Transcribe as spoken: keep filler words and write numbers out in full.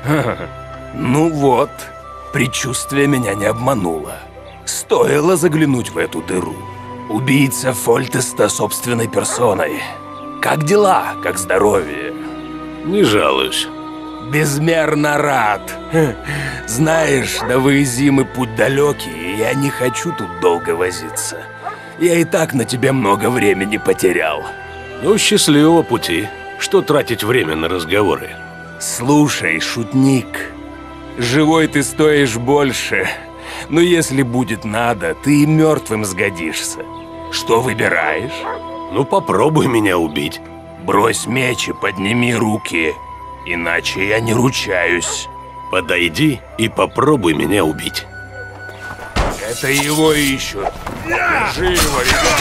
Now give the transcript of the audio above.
Ну вот, предчувствие меня не обмануло. Стоило заглянуть в эту дыру. Убийца Фольтеста собственной персоной. Как дела? Как здоровье? Не жалуюсь. Безмерно рад. Знаешь, до Выезимы путь далекий, и я не хочу тут долго возиться. Я и так на тебе много времени потерял. Ну, счастливого пути. Что тратить время на разговоры? Слушай, шутник, живой ты стоишь больше, но если будет надо, ты и мертвым сгодишься. Что выбираешь? Ну, попробуй меня убить. Брось меч и подними руки, иначе я не ручаюсь. Подойди и попробуй меня убить. Это его ищут. Держи его, ребят.